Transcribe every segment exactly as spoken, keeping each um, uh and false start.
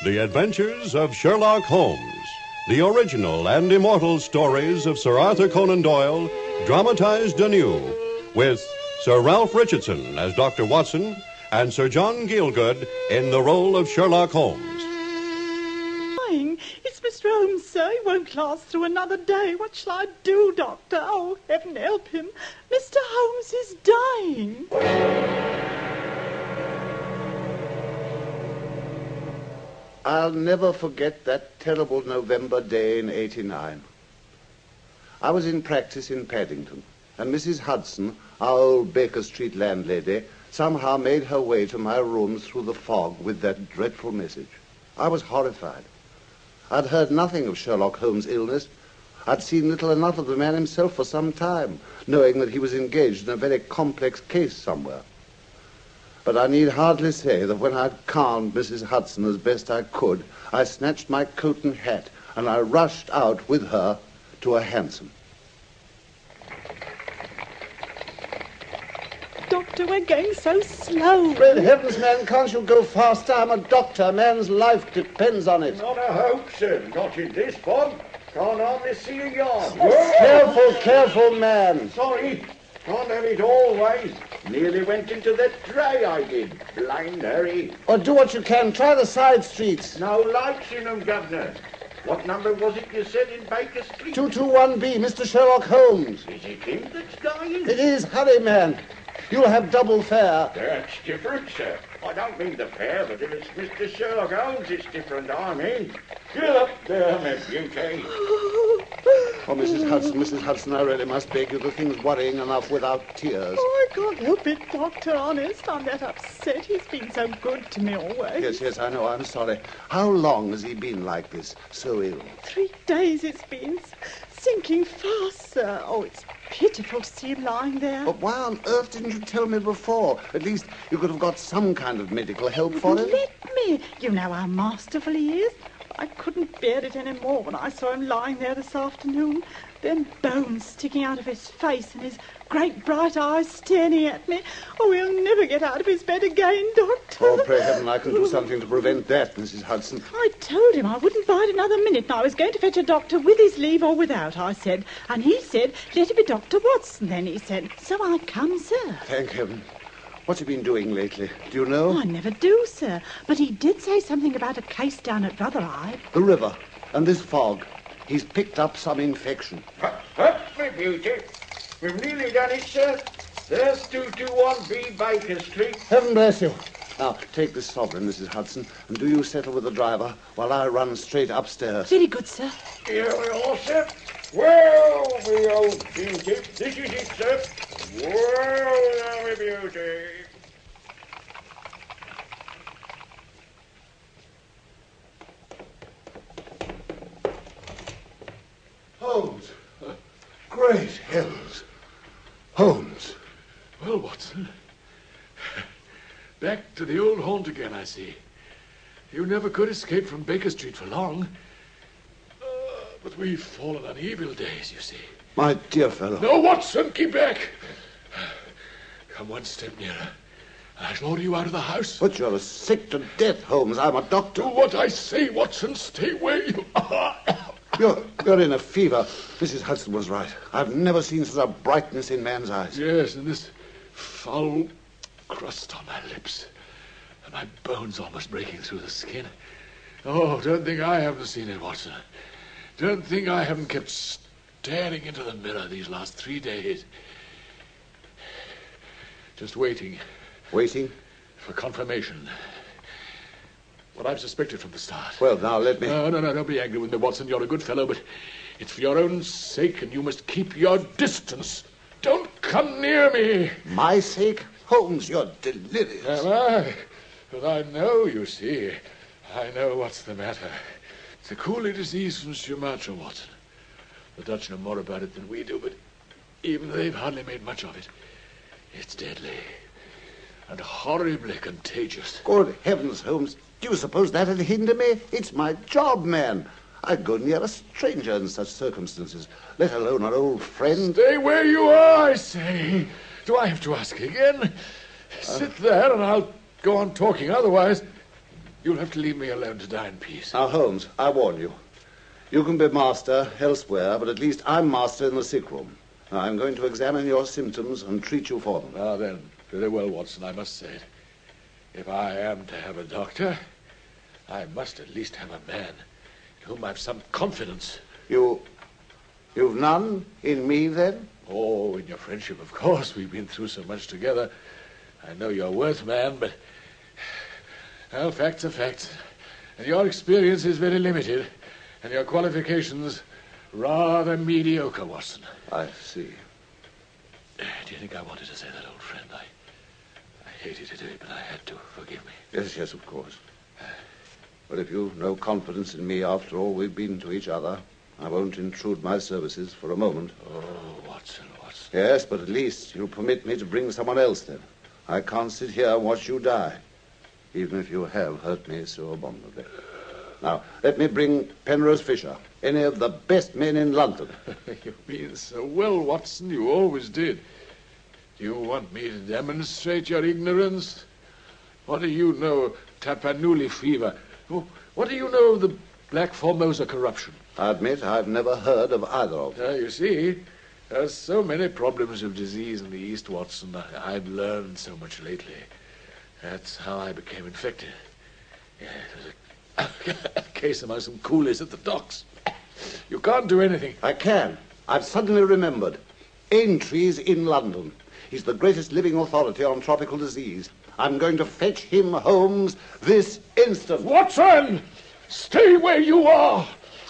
The Adventures of Sherlock Holmes, the original and immortal stories of Sir Arthur Conan Doyle, dramatized anew, with Sir Ralph Richardson as Doctor Watson and Sir John Gielgud in the role of Sherlock Holmes. It's Mister Holmes, sir. He won't last through another day. What shall I do, Doctor? Oh, heaven help him. Mister Holmes is dying. I'll never forget that terrible November day in eighty-nine. I was in practice in Paddington, and Missus Hudson, our old Baker Street landlady, somehow made her way to my rooms through the fog with that dreadful message. I was horrified. I'd heard nothing of Sherlock Holmes' illness. I'd seen little enough of the man himself for some time, knowing that he was engaged in a very complex case somewhere. But I need hardly say that when I'd calmed Missus Hudson as best I could, I snatched my coat and hat, and I rushed out with her to a hansom. Doctor, we're going so slow. Great heavens, man, can't you go faster? I'm a doctor. A man's life depends on it. Not a hope, sir. Not in this fog. Can't hardly see a yard. Careful, careful, man. Sorry. Can't have it always. Nearly went into that dray, I did. Blind Harry. Or do what you can. Try the side streets. No lights in them, Governor. What number was it you said in Baker Street? two two one B, Mister Sherlock Holmes. Is it him that's dying? It is. Hurry, man. You'll have double fare. That's different, sir. I don't mean the fare, but if it's Mister Sherlock Holmes, it's different, I mean. Get up there, my beauty. Oh, Missus Hudson, Missus Hudson, I really must beg you. The thing's worrying enough without tears. Oh, I can't help it, Doctor, honest. I'm that upset. He's been so good to me always. Yes, yes, I know. I'm sorry. How long has he been like this, so ill? Three days it's been. Sinking fast, sir. Oh, it's pitiful to see him lying there. But why on earth didn't you tell me before? At least you could have got some kind of medical help for him. Let me. You know how masterful he is. I couldn't bear it any more when I saw him lying there this afternoon. Them bones sticking out of his face and his great bright eyes staring at me. Oh, he'll never get out of his bed again, Doctor. Oh, pray heaven I can do something to prevent that, Missus Hudson. I told him I wouldn't bide another minute, and I was going to fetch a doctor with his leave or without, I said. And he said, let it be Doctor Watson, then he said. So I come, sir. Thank heaven. What's he been doing lately? Do you know? Oh, I never do, sir. But he did say something about a case down at Rotherhithe. The river and this fog. He's picked up some infection. Up, up, my beauty. We've nearly done it, sir. There's two two one B Baker Street. Heaven bless you. Now, take this sovereign, Missus Hudson, and do you settle with the driver while I run straight upstairs. Very good, sir. Here we are, sir. Well, my old beauty. This is it, sir. Well, now, my beauty. Holmes. Uh, great heavens. Holmes. Well, Watson. Back to the old haunt again, I see. You never could escape from Baker Street for long. Uh, but we've fallen on evil days, you see. My dear fellow. No, Watson, keep back. Come one step nearer. I shall order you out of the house. But you're sick to death, Holmes. I'm a doctor. Do what I say, Watson. Stay where you are. You're, you're in a fever. Missus Hudson was right. I've never seen such a brightness in man's eyes. Yes, and this foul crust on my lips. And my bones almost breaking through the skin. Oh, don't think I haven't seen it, Watson. Don't think I haven't kept staring into the mirror these last three days. Just waiting. Waiting? For confirmation. What I've suspected from the start. Well, now, let me... No, no, no, don't be angry with me, Watson. You're a good fellow, but it's for your own sake, and you must keep your distance. Don't come near me. My sake? Holmes, you're delirious. Am I? But I know, you see. I know what's the matter. It's a coolie disease from Sumatra, Watson. The Dutch know more about it than we do, but even they've hardly made much of it. It's deadly and horribly contagious. Good heavens, Holmes. Do you suppose that'd hinder me? It's my job, man. I'd go near a stranger in such circumstances, let alone an old friend. Stay where you are, I say. Do I have to ask again? Sit there and I'll go on talking. Otherwise, You'll have to leave me alone to die in peace. Now, Holmes, I warn you. You can be master elsewhere, but at least I'm master in the sick room. Now, I'm going to examine your symptoms and treat you for them. Ah, then, very well, Watson, I must say it. If I am to have a doctor, I must at least have a man in whom I've some confidence. You... you've none in me, then? Oh, in your friendship, of course. We've been through so much together. I know your worth, man, but... well, facts are facts. And your experience is very limited, and your qualifications rather mediocre, Watson. I see. Do you think I wanted to say that, old friend? I, I hated to do it, but I had to. Forgive me. Yes, yes, of course. But if you've no confidence in me after all we've been to each other, I won't intrude my services for a moment. Oh, Watson, Watson. Yes, but at least you'll permit me to bring someone else, then. I can't sit here and watch you die, even if you have hurt me so abominably. Now, let me bring Penrose Fisher, any of the best men in London. You mean so well, Watson. You always did. Do you want me to demonstrate your ignorance? What do you know of Tapanuli fever? What do you know of the Black Formosa corruption? I admit I've never heard of either of them. Uh, you see, there's so many problems of disease in the East, Watson. I, I've learned so much lately. That's how I became infected. Yeah, it was a, a case among some coolies at the docks. You can't do anything. I can. I've suddenly remembered. Aintree's in London. He's the greatest living authority on tropical disease. I'm going to fetch him, Holmes, this instant. Watson! Stay where you are!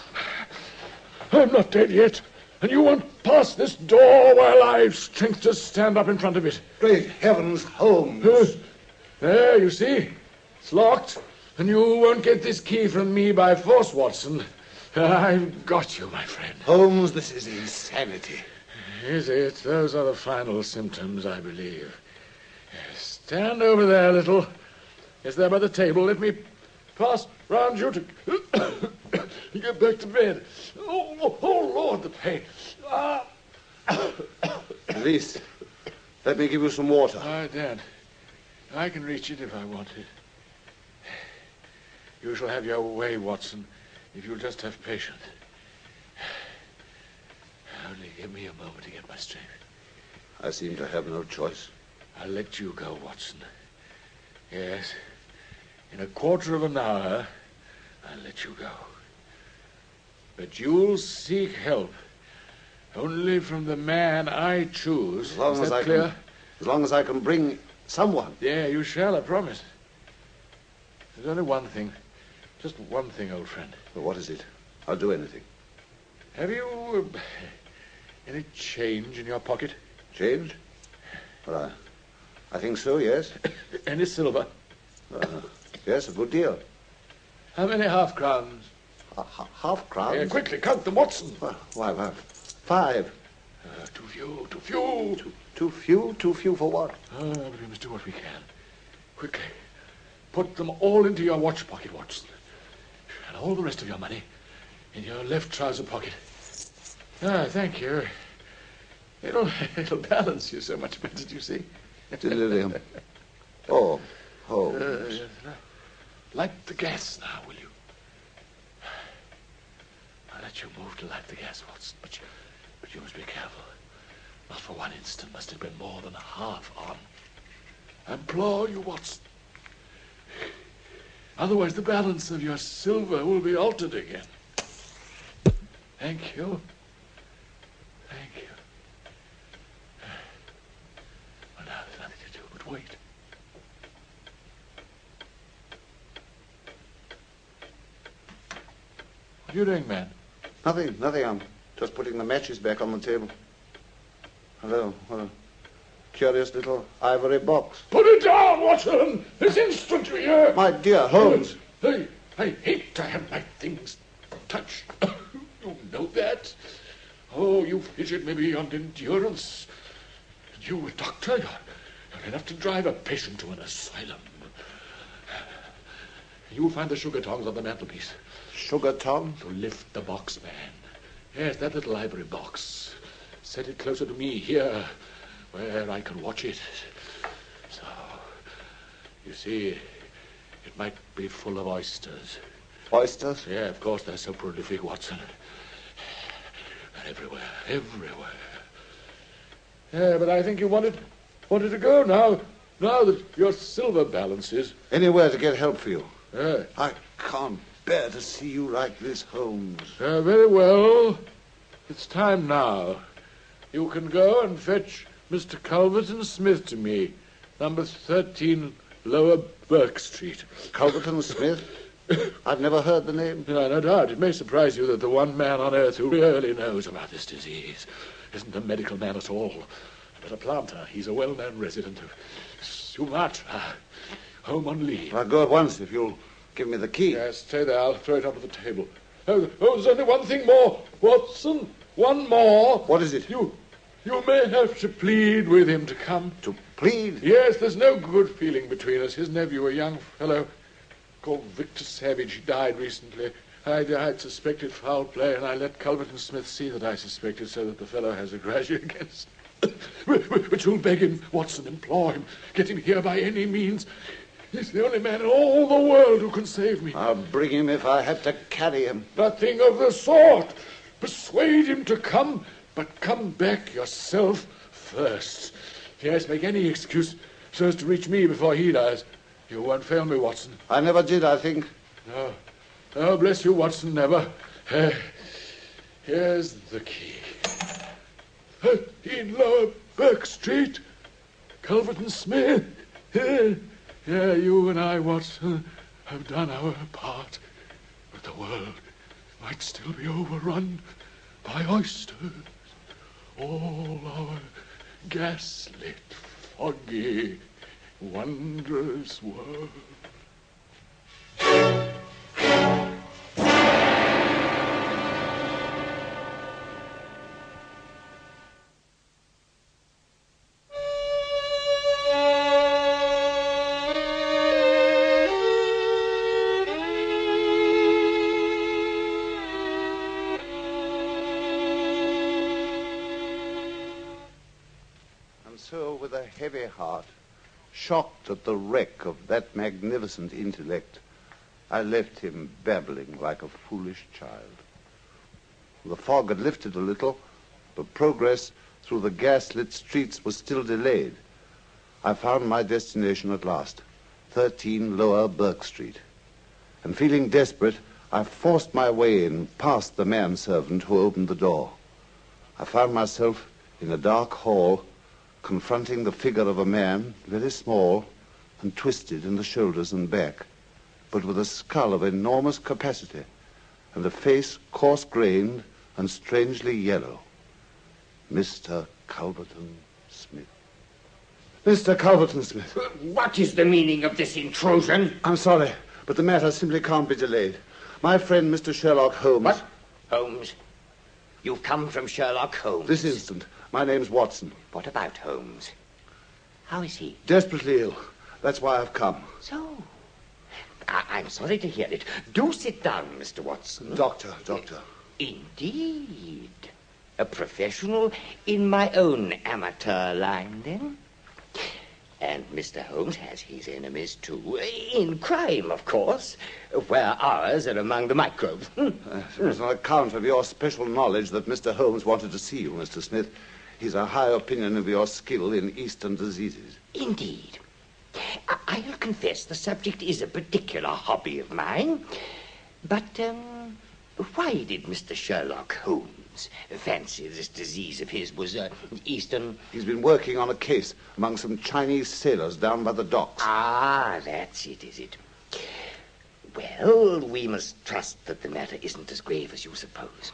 I'm not dead yet, and you won't pass this door while I've strength to stand up in front of it. Great heavens, Holmes. Uh, there, you see. It's locked, and you won't get this key from me by force, Watson. I've got you, my friend. Holmes, this is insanity. Is it? Those are the final symptoms, I believe. Stand over there a little. Is there by the table? Let me pass round you to get back to bed. Oh, oh, oh Lord, the pain. Ah. At least, let me give you some water. I daren't. I can reach it if I want it. You shall have your way, Watson, if you'll just have patience. Only give me a moment to get my strength. I seem to have no choice. I'll let you go, Watson. Yes. In a quarter of an hour, I'll let you go. But you'll seek help only from the man I choose. As long Is as that I clear? can, as long as I can bring someone. Yeah, you shall, I promise. There's only one thing. Just one thing, old friend. Well, what is it? I'll do anything. Have you uh, any change in your pocket? Change? Well, I, I think so, yes. Any silver? Uh, yes, a good deal. How many half crowns? Uh, h- half crowns? Yeah, quickly, count them, Watson. Well, why, why, five. Uh, too few, too few. Too, too few? Too few for what? Oh, but we must do what we can. Quickly. Put them all into your watch pocket, Watson. And all the rest of your money in your left trouser pocket. Ah, thank you. It'll, it'll balance you so much better, do you see? Delirium. Oh, oh. Uh, light the gas now, will you? I'll let you move to light the gas, Watson, but you, but you must be careful. Not for one instant must it be more than half on. I implore you, Watson. Otherwise, the balance of your silver will be altered again. Thank you. Thank you. Well, now there's nothing to do but wait. What are you doing, man? Nothing, nothing. I'm just putting the matches back on the table. Hello, what a curious little ivory box. Put it down, Watson! This instant, you hear? My dear Holmes. Hey, I hate to have my things touched. You know that? Oh, you fidget me beyond endurance. You, a doctor, you're, you're enough to drive a patient to an asylum. You'll find the sugar tongs on the mantelpiece. Sugar tongs? To lift the box, man. Yes, that little ivory box. Set it closer to me, here, where I can watch it. So, you see, It might be full of oysters. Oysters? Yeah, of course, they're so prolific, Watson. They're everywhere, everywhere. Yeah, but I think you wanted, wanted to go now, now that your silver balance is... Anywhere to get help for you. Yeah. I can't bear to see you like this, Holmes. Uh, very well. It's time now. You can go and fetch Mister Culverton Smith to me, number thirteen Lower Burke Street. Culverton Smith? I've never heard the name. No, no doubt. It may surprise you that the one man on earth who really knows about this disease isn't a medical man at all, but a planter. He's a well-known resident of Sumatra, home on leave. I'll go at once if you'll give me the key. Yes, stay there. I'll throw it onto the table. Oh, oh, there's only one thing more, Watson. One more. What is it? You, you may have to plead with him to come. To plead? Yes, there's no good feeling between us. His nephew, a young fellow called Victor Savage, he died recently. I, I'd suspected foul play, and I let Culverton Smith see that I suspected, so that the fellow has a grudge against. But you'll beg him, Watson, implore him, get him here by any means. He's the only man in all the world who can save me. I'll bring him if I have to carry him. Nothing of the sort. Persuade him to come, but come back yourself first. Yes, make any excuse so as to reach me before he does. You won't fail me, Watson. I never did, I think. No. Oh, bless you, Watson, never. Uh, here's the key. thirteen Lower Burke Street. Culverton Smith. Yeah, you and I, Watson, have done our part. But the world might still be overrun by oysters. All our gaslit, foggy, wondrous world. So, with a heavy heart, shocked at the wreck of that magnificent intellect, I left him babbling like a foolish child. The fog had lifted a little, but progress through the gas-lit streets was still delayed. I found my destination at last, thirteen Lower Burke Street. And feeling desperate, I forced my way in past the manservant who opened the door. I found myself in a dark hall, confronting the figure of a man, very small and twisted in the shoulders and back, but with a skull of enormous capacity and a face coarse-grained and strangely yellow. Mister Culverton Smith. Mister Culverton Smith. What is the meaning of this intrusion? I'm sorry, but the matter simply can't be delayed. My friend, Mister Sherlock Holmes... What? Holmes? You've come from Sherlock Holmes? This instant. My name's Watson. What about Holmes? How is he? Desperately ill. That's why I've come. So? I- I'm sorry to hear it. Do sit down, Mister Watson. Doctor, doctor. Indeed. A professional in my own amateur line, then? And Mister Holmes has his enemies, too. In crime, of course, where ours are among the microbes. Uh, it was on account of your special knowledge that Mister Holmes wanted to see you, Mister Smith. He's a high opinion of your skill in Eastern diseases. Indeed. I- I'll confess the subject is a particular hobby of mine. But, um, why did Mister Sherlock Holmes fancy this disease of his was uh, Eastern? He's been working on a case among some Chinese sailors down by the docks. Ah, that's it, is it? Well, we must trust that the matter isn't as grave as you suppose.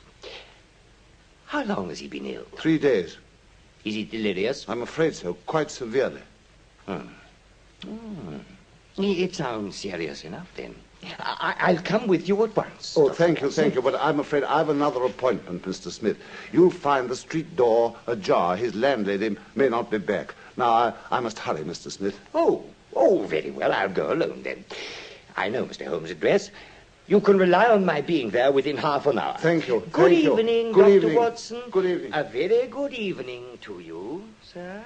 How long has he been ill? Three days. Is he delirious? I'm afraid so, quite severely. Hmm. Hmm. It sounds serious enough, then. I- I'll come with you at once. Oh, thank you, thank you, but I'm afraid I've another appointment, Mister Smith. You'll find the street door ajar. His landlady may not be back. Now, I, I must hurry, Mister Smith. Oh, oh, very well. I'll go alone, then. I know Mister Holmes' address. You can rely on my being there within half an hour. Thank you. Good thank evening, you. Good Doctor evening. Watson. Good evening. A very good evening to you, sir.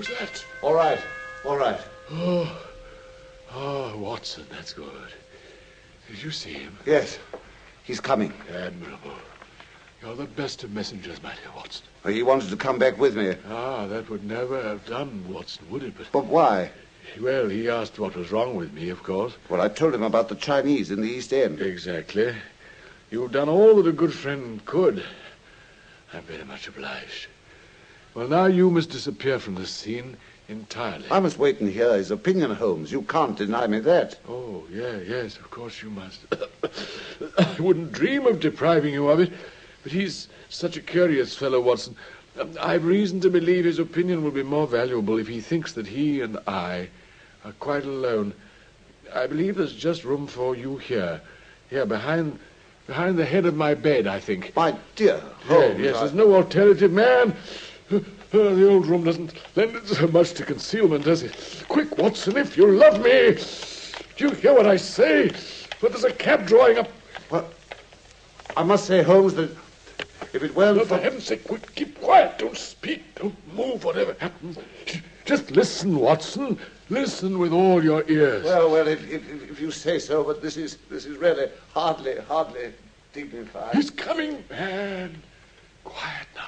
Who's that? All right, all right. Oh, oh, Watson, that's good. Did you see him? Yes, he's coming. Admirable. You're the best of messengers, my dear Watson. He wanted to come back with me. Ah, that would never have done, Watson, would it? But, But why? well, he asked what was wrong with me, of course. Well, I told him about the Chinese in the East End. Exactly. You've done all that a good friend could. I'm very much obliged. Well, now you must disappear from the scene entirely. I must wait and hear his opinion, Holmes. You can't deny me that. Oh, yeah, yes, of course you must. I wouldn't dream of depriving you of it, but he's such a curious fellow, Watson. Um, I've reason to believe his opinion will be more valuable if he thinks that he and I are quite alone. I believe there's just room for you here. Here, behind behind the head of my bed, I think. My dear Holmes. Yes, yes, I- there's no alternative, man. Uh, the old room doesn't lend it so much to concealment, does it? Quick, Watson, if you love me. Do you hear what I say? But there's a cab drawing up. Well, I must say, Holmes, that if it weren't No, for... for heaven's sake, quick, keep quiet. Don't speak. Don't move, whatever happens. Just listen, Watson. Listen with all your ears. Well, well, if, if, if you say so, but this is this is really hardly, hardly dignified. He's coming, man. Quiet now.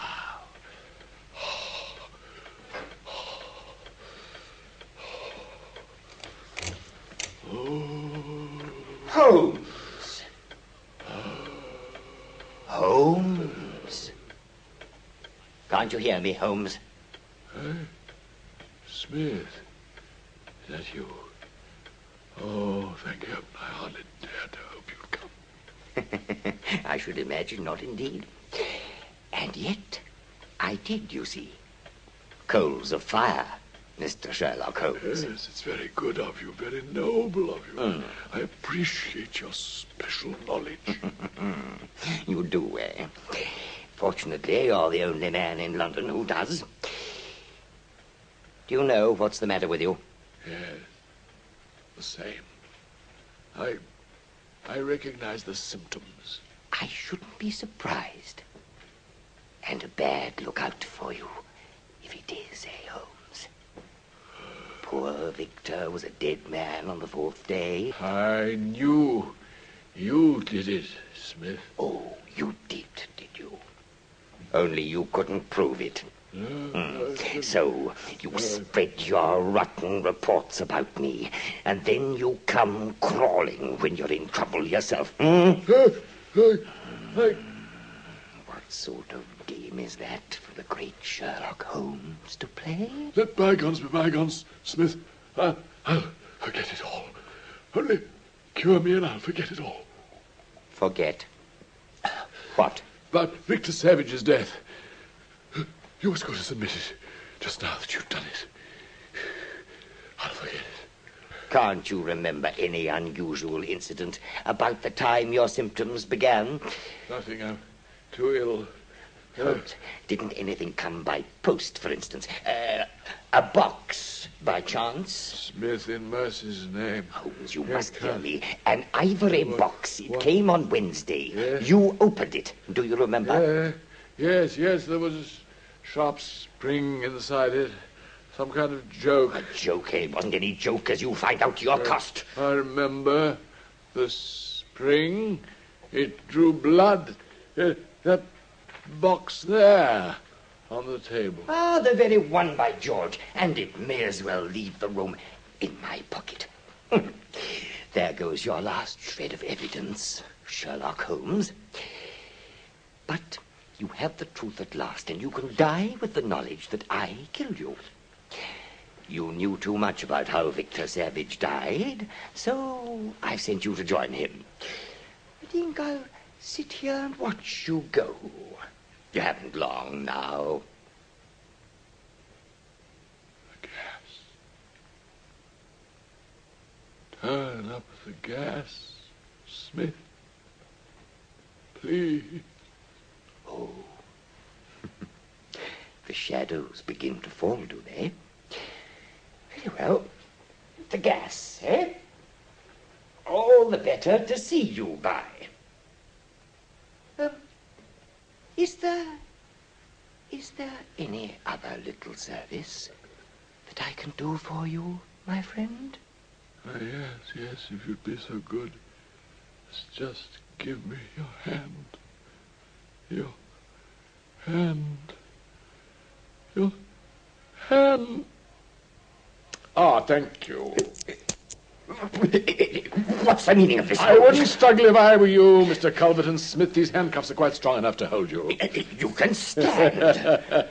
Holmes! Holmes! Can't you hear me, Holmes? Hey, Smith, is that you? Oh, thank heaven, I hardly dared to hope you'd come. I should imagine not indeed. And yet, I did, you see. Coals of fire, Mister Sherlock Holmes. Yes, it's very good of you, very noble of you. Mm. I appreciate your special knowledge. You do, eh? Fortunately, you're the only man in London who does. Do you know what's the matter with you? Yes, the same. I, I recognize the symptoms. I shouldn't be surprised. And a bad lookout for you, if it is, eh, Holmes? Poor Victor was a dead man on the fourth day. I knew you did it, Smith. Oh, you did, did you? Only you couldn't prove it. No, Mm. So you spread your rotten reports about me, and then you come crawling when you're in trouble yourself. Hmm? I, I, I, What sort of game is that for the great Sherlock Holmes to play? let bygones be bygones, Smith. I, I'll forget it all. Only cure me and I'll forget it all. Forget. What? About Victor Savage's death. You as good as admit it, just now that you've done it. I'll forget it. Can't you remember any unusual incident about the time your symptoms began? Nothing, I'm too ill. Holmes, didn't anything come by post, for instance? Uh, a box, by chance? Smith, in mercy's name. Holmes, you Here must it hear comes. me. An ivory What? box. It What? came on Wednesday. Yes. You opened it. Do you remember? Uh, yes, yes, there was a sharp spring inside it. Some kind of joke. A joke, eh? Wasn't any joke, as you find out to your cost. I remember the spring. It drew blood. Uh, that box there on the table. Ah, the very one, by George. And it may as well leave the room in my pocket. There goes your last shred of evidence, Sherlock Holmes. But you have the truth at last, and you can die with the knowledge that I killed you. You knew too much about how Victor Savage died, so I sent you to join him. I think I'll sit here and watch you go. You haven't long now. The gas. Turn up the gas, Smith. Please. Oh. The shadows begin to fall, do they? Very well. The gas, eh? All the better to see you by. Um, is there... Is there any other little service? that I can do for you, my friend? Uh, yes, yes, if you'd be so good. Just give me your hand. Your hand. Your hand. Ah, thank you. What's the meaning of this? I wouldn't struggle if I were you, Mister Culverton Smith. These handcuffs are quite strong enough to hold you. You can stand.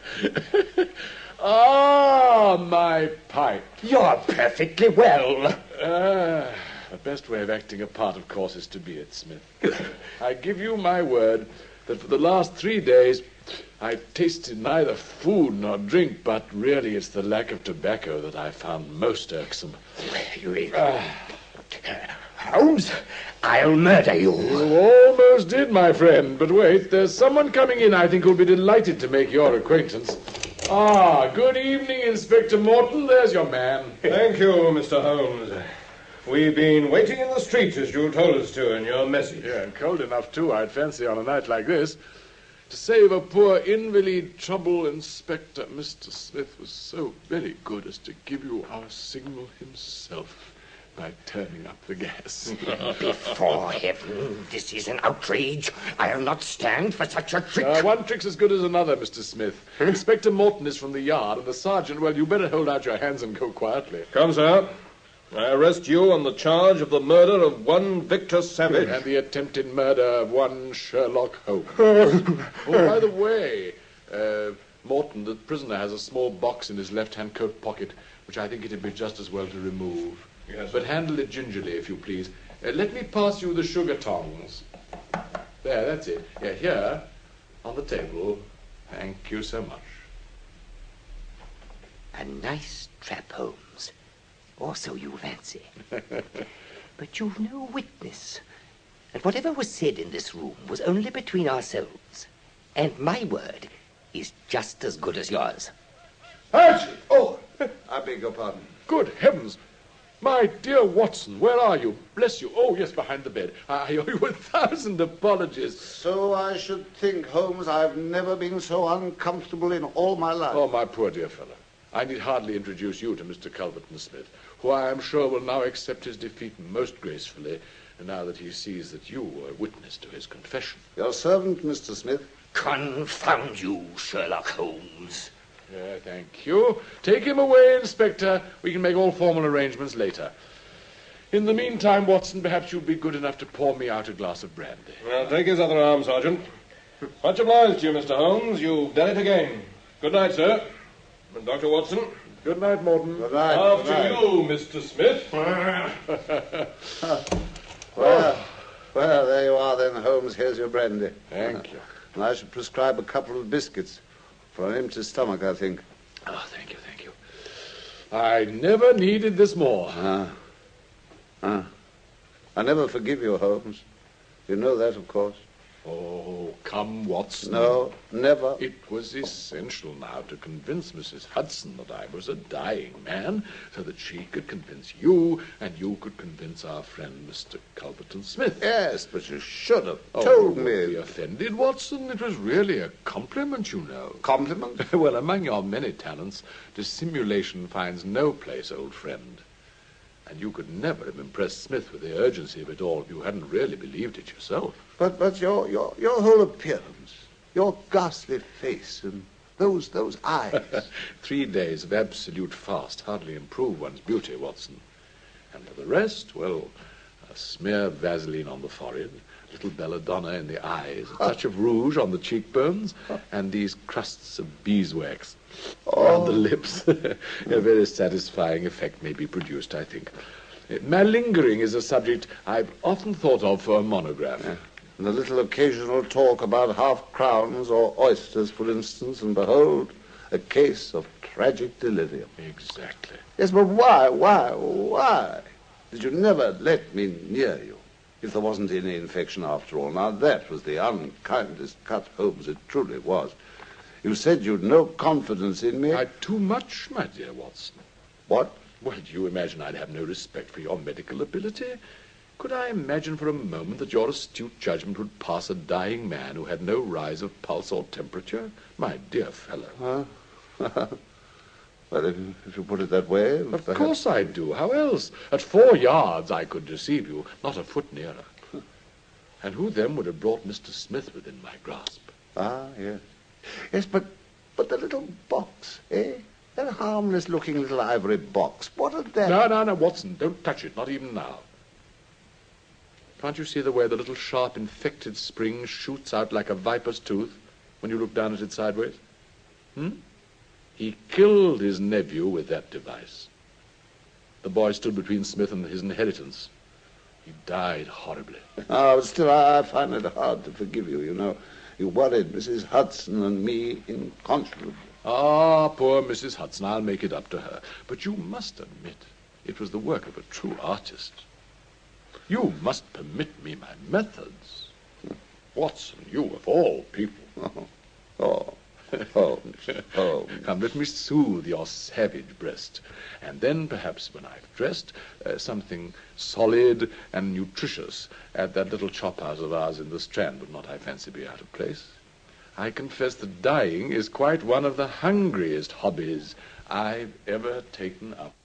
Ah, my pipe. You're perfectly well. Ah, the best way of acting a part, of course, is to be it, Smith. I give you my word that for the last three days I tasted neither food nor drink, but really it's the lack of tobacco that I found most irksome. Ah. Holmes, I'll murder you. You almost did, my friend. But wait, there's someone coming in I think who'll be delighted to make your acquaintance. Ah, good evening, Inspector Morton. There's your man. Thank you, Mister Holmes. We've been waiting in the street, as you told us to in your message. Yeah, and cold enough, too, I'd fancy, on a night like this. To save a poor invalid trouble, Inspector, Mister Smith was so very good as to give you our signal himself by turning up the gas. Before heaven, this is an outrage. I'll not stand for such a trick. Uh, one trick's as good as another, Mister Smith. Huh? Inspector Morton is from the yard, and the sergeant, well, you better hold out your hands and go quietly. Come, sir. I arrest you on the charge of the murder of one Victor Savage. And the attempted murder of one Sherlock Holmes. Oh, by the way, uh, Morton, the prisoner, has a small box in his left-hand coat pocket, which I think it'd be just as well to remove. Yes, but handle it gingerly, if you please. Uh, let me pass you the sugar tongs. There, that's it. Yeah, here, on the table. Thank you so much. A nice trap, Holmes. Or so you fancy. But you've no witness. And whatever was said in this room was only between ourselves. And my word is just as good as yours. Archie! Oh, I beg your pardon. Good heavens! My dear Watson, where are you? Bless you. Oh, yes, behind the bed. I owe you a thousand apologies. So I should think, Holmes, I've never been so uncomfortable in all my life. Oh, my poor dear fellow. I need hardly introduce you to Mister Culverton Smith, who I am sure will now accept his defeat most gracefully, now that he sees that you were witness to his confession. Your servant, Mister Smith. Confound you, Sherlock Holmes. Yeah, thank you. Take him away, Inspector. We can make all formal arrangements later. In the meantime, Watson, perhaps you'd be good enough to pour me out a glass of brandy. Well, take his other arm, Sergeant. Much obliged to you, Mister Holmes. You've done it again. Good night, sir. And Doctor Watson. Good night, Morton. Good night. After good night. you, Mister Smith. Well, well, there you are then, Holmes. Here's your brandy. Thank you. And I should prescribe a couple of biscuits. For an empty stomach, I think. Oh, thank you, thank you. I never needed this more. Ah. Ah. I never forgive you, Holmes. You know that, of course. Oh, come, Watson. No, never. It was essential now to convince Missus Hudson that I was a dying man, so that she could convince you, and you could convince our friend Mister Culverton Smith. Yes, but you should have Oh, told you me. won't be offended, Watson. It was really a compliment, you know. Compliment? Well, among your many talents, dissimulation finds no place, old friend. And you could never have impressed Smith with the urgency of it all if you hadn't really believed it yourself. But but your your your whole appearance, your ghastly face, and those those eyes. Three days of absolute fast hardly improve one's beauty, Watson. And for the rest, well, a smear of Vaseline on the forehead, a little belladonna in the eyes, a touch of rouge on the cheekbones, and these crusts of beeswax on the lips. A very satisfying effect may be produced, I think. Uh, Malingering is a subject I've often thought of for a monograph. Yeah. And a little occasional talk about half-crowns or oysters, for instance, and behold, a case of tragic delirium. Exactly. Yes, but why, why, why did you never let me near you if there wasn't any infection after all? Now, that was the unkindest cut, Holmes, it truly was. You said you'd no confidence in me. I too much, my dear Watson. What? Well, do you imagine I'd have no respect for your medical ability? Could I imagine for a moment that your astute judgment would pass a dying man who had no rise of pulse or temperature? My dear fellow. Huh? Well, if, if you put it that way... Of perhaps... course I do. How else? At four yards I could deceive you, not a foot nearer. And who then would have brought Mister Smith within my grasp? Ah, yes. Yes, but, but the little box, eh? That harmless-looking little ivory box. What are that? No, no, no, Watson, don't touch it, not even now. Can't you see the way the little sharp infected spring shoots out like a viper's tooth when you look down at it sideways? Hmm? He killed his nephew with that device. The boy stood between Smith and his inheritance. He died horribly. Oh, still, I find it hard to forgive you, you know. You worried Missus Hudson and me inconscionably. Ah, poor Missus Hudson, I'll make it up to her. But you must admit it was the work of a true artist. You must permit me my methods. Watson, you of all people. Oh, oh. Holmes, Holmes. Come, let me soothe your savage breast. And then, perhaps, when I've dressed, uh, something solid and nutritious at that little chop house of ours in the Strand would not, I fancy, be out of place. I confess that dying is quite one of the hungriest hobbies I've ever taken up.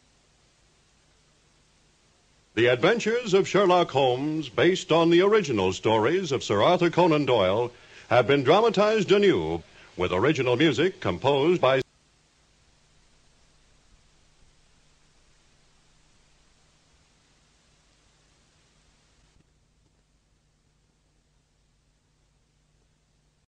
The Adventures of Sherlock Holmes, based on the original stories of Sir Arthur Conan Doyle, have been dramatized anew with original music composed by